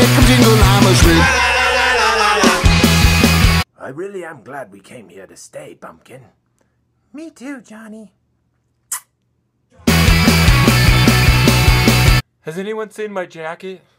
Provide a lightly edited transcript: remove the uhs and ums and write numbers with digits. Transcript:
im Jingle Hammerschmidt. I really am glad we came here to stay, Pumpkin. Me too, Johnny. Has anyone seen my jacket?